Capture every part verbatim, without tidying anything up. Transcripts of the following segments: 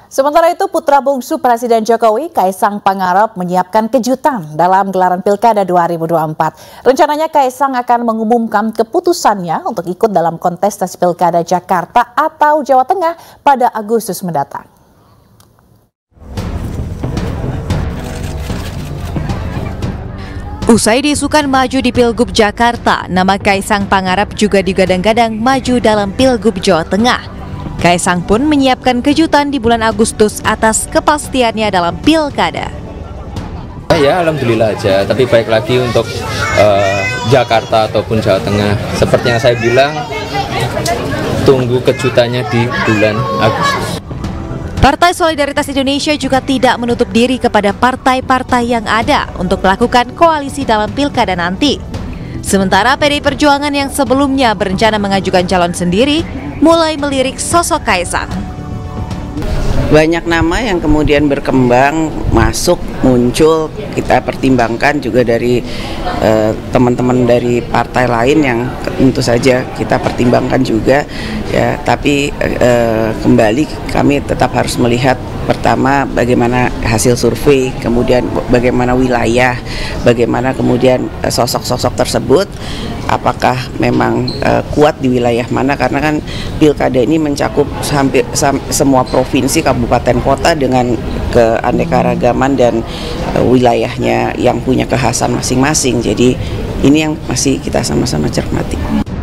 Sementara itu, putra bungsu Presiden Jokowi, Kaisang Pangarep, menyiapkan kejutan dalam gelaran Pilkada dua ribu dua puluh empat. Rencananya Kaisang akan mengumumkan keputusannya untuk ikut dalam kontestasi Pilkada Jakarta atau Jawa Tengah pada Agustus mendatang. Usai diisukan maju di Pilgub Jakarta, nama Kaisang Pangarep juga digadang-gadang maju dalam Pilgub Jawa Tengah. Kaisang pun menyiapkan kejutan di bulan Agustus atas kepastiannya dalam pilkada. Ya, alhamdulillah aja, tapi baik lagi untuk uh, Jakarta ataupun Jawa Tengah. Seperti yang saya bilang, tunggu kejutannya di bulan Agustus. Partai Solidaritas Indonesia juga tidak menutup diri kepada partai-partai yang ada untuk melakukan koalisi dalam pilkada nanti. Sementara P D I Perjuangan yang sebelumnya berencana mengajukan calon sendiri, mulai melirik sosok Kaisang. Banyak nama yang kemudian berkembang, masuk, muncul, kita pertimbangkan juga dari teman-teman uh, dari partai lain yang tentu saja kita pertimbangkan juga, ya. Tapi uh, kembali kami tetap harus melihat pertama bagaimana hasil survei, kemudian bagaimana wilayah, bagaimana kemudian sosok-sosok tersebut, apakah memang uh, kuat di wilayah mana, karena kan pilkada ini mencakup hampir sam, semua provinsi, kabupaten, kota dengan keanekaragaman dan uh, wilayahnya yang punya kekhasan masing-masing. Jadi ini yang masih kita sama-sama cermati.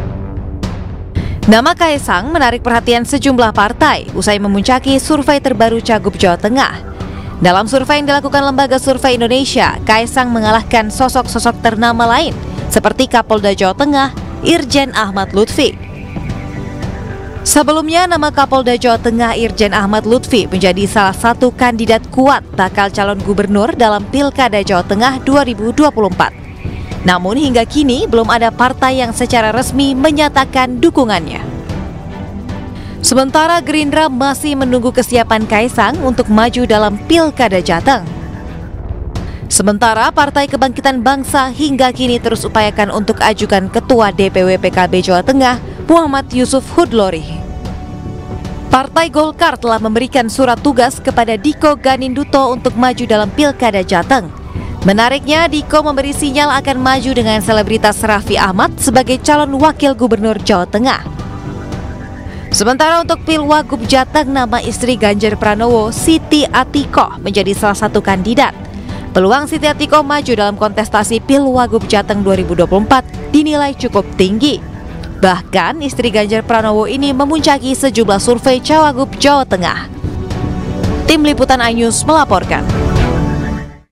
Nama Kaisang menarik perhatian sejumlah partai usai memuncaki survei terbaru Cagup Jawa Tengah. Dalam survei yang dilakukan Lembaga Survei Indonesia, Kaisang mengalahkan sosok-sosok ternama lain seperti Kapolda Jawa Tengah, Irjen Ahmad Lutfi. Sebelumnya, nama Kapolda Jawa Tengah Irjen Ahmad Lutfi menjadi salah satu kandidat kuat bakal calon gubernur dalam Pilkada Jawa Tengah dua ribu dua puluh empat. Namun hingga kini belum ada partai yang secara resmi menyatakan dukungannya. Sementara Gerindra masih menunggu kesiapan Kaisang untuk maju dalam Pilkada Jateng. Sementara Partai Kebangkitan Bangsa hingga kini terus upayakan untuk ajukan Ketua D P W P K B Jawa Tengah, Muhammad Yusuf Hudlori. Partai Golkar telah memberikan surat tugas kepada Diko Ganinduto untuk maju dalam Pilkada Jateng. Menariknya, Diko memberi sinyal akan maju dengan selebritas Raffi Ahmad sebagai calon wakil gubernur Jawa Tengah. Sementara untuk Pilwagub Jateng, nama istri Ganjar Pranowo, Siti Atikoh, menjadi salah satu kandidat. Peluang Siti Atikoh maju dalam kontestasi Pilwagub Jateng dua ribu dua puluh empat dinilai cukup tinggi. Bahkan istri Ganjar Pranowo ini memuncaki sejumlah survei Cawagup Jawa Tengah. Tim Liputan iNews melaporkan.